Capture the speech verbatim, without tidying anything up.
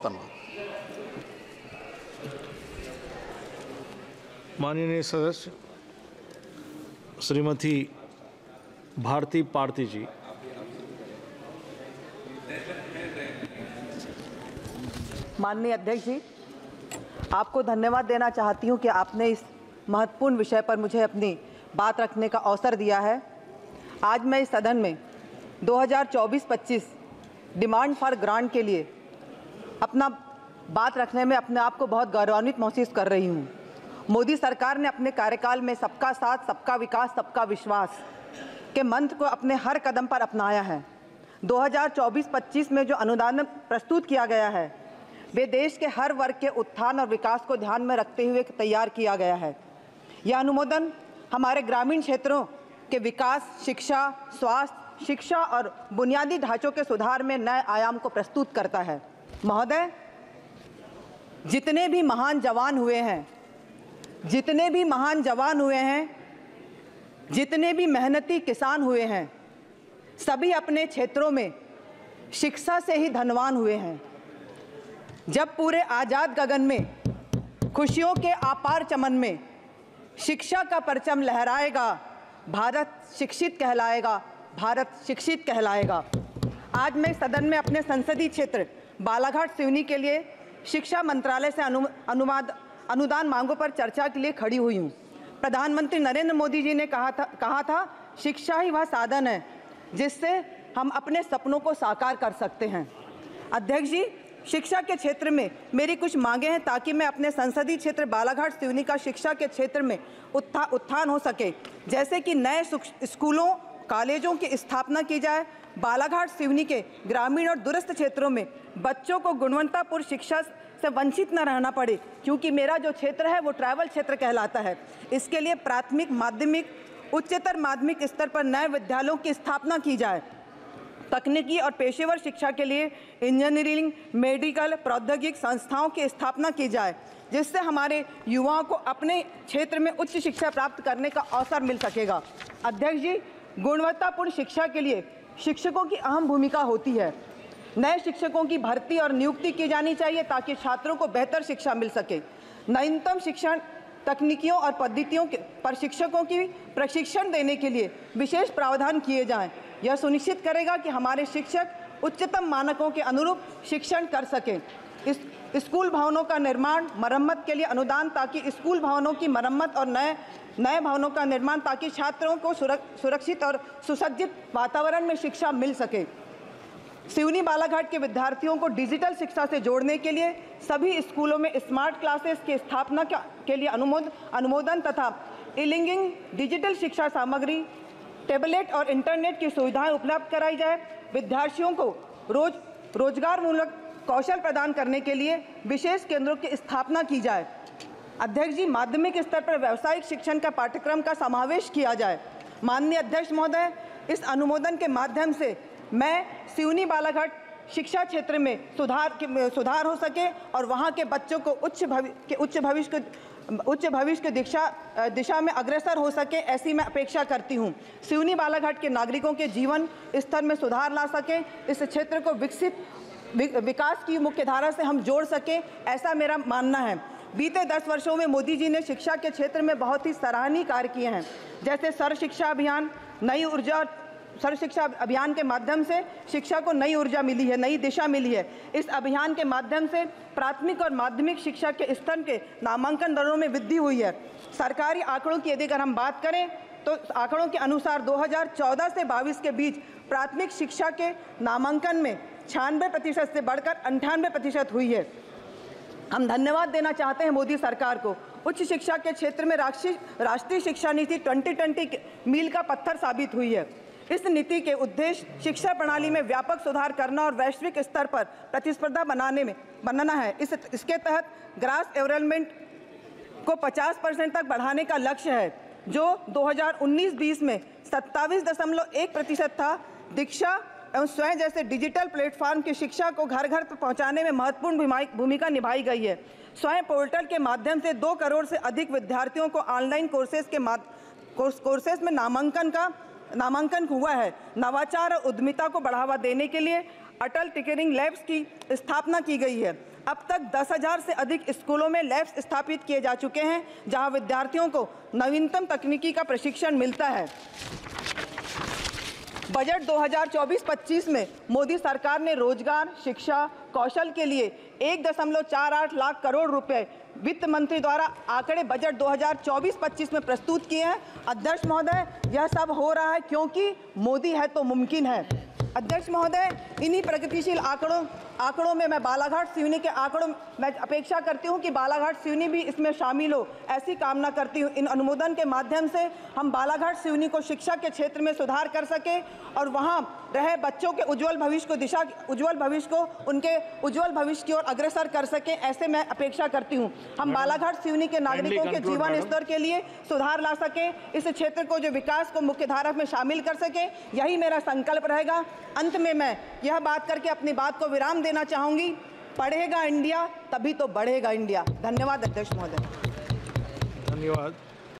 धन्यवाद। माननीय सदस्य श्रीमती भारती पारती जी। माननीय अध्यक्ष जी, आपको धन्यवाद देना चाहती हूं कि आपने इस महत्वपूर्ण विषय पर मुझे अपनी बात रखने का अवसर दिया है। आज मैं इस सदन में दो हज़ार चौबीस पच्चीस डिमांड फॉर ग्रांट के लिए अपना बात रखने में अपने आप को बहुत गौरवान्वित महसूस कर रही हूं। मोदी सरकार ने अपने कार्यकाल में सबका साथ, सबका विकास, सबका विश्वास के मंत्र को अपने हर कदम पर अपनाया है। दो हज़ार चौबीस पच्चीस में जो अनुदान प्रस्तुत किया गया है वे देश के हर वर्ग के उत्थान और विकास को ध्यान में रखते हुए तैयार किया गया है। यह अनुमोदन हमारे ग्रामीण क्षेत्रों के विकास, शिक्षा, स्वास्थ्य, शिक्षा और बुनियादी ढांचों के सुधार में नए आयाम को प्रस्तुत करता है। महोदय, जितने भी महान जवान हुए हैं जितने भी महान जवान हुए हैं जितने भी मेहनती किसान हुए हैं, सभी अपने क्षेत्रों में शिक्षा से ही धनवान हुए हैं। जब पूरे आज़ाद गगन में खुशियों के अपार चमन में शिक्षा का परचम लहराएगा, भारत शिक्षित कहलाएगा, भारत शिक्षित कहलाएगा। आज मैं सदन में अपने संसदीय क्षेत्र बालाघाट सिवनी के लिए शिक्षा मंत्रालय से अनु अनुवाद अनुदान मांगों पर चर्चा के लिए खड़ी हुई हूँ। प्रधानमंत्री नरेंद्र मोदी जी ने कहा था कहा था शिक्षा ही वह साधन है जिससे हम अपने सपनों को साकार कर सकते हैं। अध्यक्ष जी, शिक्षा के क्षेत्र में मेरी कुछ मांगे हैं ताकि मैं अपने संसदीय क्षेत्र बालाघाट सिवनी का शिक्षा के क्षेत्र में उत्था, उत्थान हो सके। जैसे कि नए स्कूलों, कॉलेजों की स्थापना की जाए, बालाघाट सिवनी के ग्रामीण और दूरस्थ क्षेत्रों में बच्चों को गुणवत्तापूर्ण शिक्षा से वंचित न रहना पड़े, क्योंकि मेरा जो क्षेत्र है वो ट्राइबल क्षेत्र कहलाता है। इसके लिए प्राथमिक, माध्यमिक, उच्चतर माध्यमिक स्तर पर नए विद्यालयों की स्थापना की जाए। तकनीकी और पेशेवर शिक्षा के लिए इंजीनियरिंग, मेडिकल, प्रौद्योगिक संस्थाओं की स्थापना की जाए, जिससे हमारे युवाओं को अपने क्षेत्र में उच्च शिक्षा प्राप्त करने का अवसर मिल सकेगा। अध्यक्ष जी, गुणवत्तापूर्ण शिक्षा के लिए शिक्षकों की अहम भूमिका होती है। नए शिक्षकों की भर्ती और नियुक्ति की जानी चाहिए ताकि छात्रों को बेहतर शिक्षा मिल सके। नवीनतम शिक्षण तकनीकियों और पद्धतियों के पर शिक्षकों की प्रशिक्षण देने के लिए विशेष प्रावधान किए जाएं। यह सुनिश्चित करेगा कि हमारे शिक्षक उच्चतम मानकों के अनुरूप शिक्षण कर सकें। इस स्कूल भवनों का निर्माण, मरम्मत के लिए अनुदान ताकि स्कूल भवनों की मरम्मत और नए नए भवनों का निर्माण ताकि छात्रों को सुरक्षित और सुसज्जित वातावरण में शिक्षा मिल सके। सिवनी बालाघाट के विद्यार्थियों को डिजिटल शिक्षा से जोड़ने के लिए सभी स्कूलों में स्मार्ट क्लासेस की स्थापना के लिए अनुमोद अनुमोदन तथा ई-लिंगिंग, डिजिटल शिक्षा सामग्री, टैबलेट और इंटरनेट की सुविधाएं उपलब्ध कराई जाए। विद्यार्थियों को रोज रोजगार मूलक कौशल प्रदान करने के लिए विशेष केंद्रों की स्थापना की जाए। अध्यक्ष जी, माध्यमिक स्तर पर व्यावसायिक शिक्षण का पाठ्यक्रम का समावेश किया जाए। माननीय अध्यक्ष महोदय, इस अनुमोदन के माध्यम से मैं सिवनी बालाघाट शिक्षा क्षेत्र में सुधार सुधार हो सके और वहाँ के बच्चों को उच्च भविष्य के उच्च भविष्य के उच्च भविष्य की दिशा दिशा में अग्रसर हो सके, ऐसी मैं अपेक्षा करती हूँ। सिवनी बालाघाट के नागरिकों के जीवन स्तर में सुधार ला सके, इस क्षेत्र को विकसित विकास की मुख्य धारा से हम जोड़ सकें, ऐसा मेरा मानना है। बीते दस वर्षों में मोदी जी ने शिक्षा के क्षेत्र में बहुत ही सराहनीय कार्य किए हैं, जैसे सर्व शिक्षा अभियान, नई ऊर्जा सर्व शिक्षा अभियान के माध्यम से शिक्षा को नई ऊर्जा मिली है, नई दिशा मिली है। इस अभियान के माध्यम से प्राथमिक और माध्यमिक शिक्षा के स्तर के नामांकन दरों में वृद्धि हुई है। सरकारी आंकड़ों की यदि अगर हम बात करें तो आंकड़ों के अनुसार दो हज़ार चौदह से बाईस के बीच प्राथमिक शिक्षा के नामांकन में छियानवे प्रतिशत से बढ़कर अंठानवे प्रतिशत हुई है। हम धन्यवाद देना चाहते हैं मोदी सरकार को। उच्च शिक्षा के क्षेत्र में राष्ट्रीय राष्ट्रीय शिक्षा नीति ट्वेंटी ट्वेंटी मील का पत्थर साबित हुई है। इस नीति के उद्देश्य शिक्षा प्रणाली में व्यापक सुधार करना और वैश्विक स्तर पर प्रतिस्पर्धा बनाने में बनाना है। इस इसके तहत ग्रास एनरोलमेंट को पचास परसेंट तक बढ़ाने का लक्ष्य है, जो दो हज़ार उन्नीस बीस में सत्ताईस दशमलव एक प्रतिशत था। दीक्षा एवं स्वयं जैसे डिजिटल प्लेटफॉर्म की शिक्षा को घर घर तक पहुंचाने में महत्वपूर्ण भूमिका निभाई गई है। स्वयं पोर्टल के माध्यम से दो करोड़ से अधिक विद्यार्थियों को ऑनलाइन कोर्सेज के कोर्स कोर्सेज में नामांकन का नामांकन हुआ है। नवाचार और उद्यमिता को बढ़ावा देने के लिए अटल टिकरिंग लैब्स की स्थापना की गई है। अब तक दस हज़ार से अधिक स्कूलों में लैब्स स्थापित किए जा चुके हैं, जहां विद्यार्थियों को नवीनतम तकनीकी का प्रशिक्षण मिलता है। बजट दो हज़ार चौबीस पच्चीस में मोदी सरकार ने रोजगार, शिक्षा, कौशल के लिए एक दशमलव चार आठ लाख करोड़ रुपए वित्त मंत्री द्वारा आंकड़े बजट दो हज़ार चौबीस पच्चीस में प्रस्तुत किए हैं। अध्यक्ष महोदय, यह सब हो रहा है क्योंकि मोदी है तो मुमकिन है। अध्यक्ष महोदय, इन्हीं प्रगतिशील आंकड़ों आंकड़ों में मैं बालाघाट सिवनी के आंकड़ों मैं अपेक्षा करती हूं कि बालाघाट सिवनी भी इसमें शामिल हो, ऐसी कामना करती हूं। इन अनुमोदन के माध्यम से हम बालाघाट सिवनी को शिक्षा के क्षेत्र में सुधार कर सके और वहां रहे बच्चों के उज्जवल भविष्य को दिशा उज्जवल भविष्य को उनके उज्जवल भविष्य की ओर अग्रसर कर सके, ऐसे मैं अपेक्षा करती हूँ। हम बालाघाट सिवनी के नागरिकों के जीवन स्तर के लिए सुधार ला सके, इस क्षेत्र को जो विकास को मुख्य धारा में शामिल कर सके, यही मेरा संकल्प रहेगा। अंत में मैं यह बात करके अपनी बात को विराम देना चाहूंगी, पढ़ेगा इंडिया तभी तो बढ़ेगा इंडिया। धन्यवाद अध्यक्ष महोदय। धन्यवाद।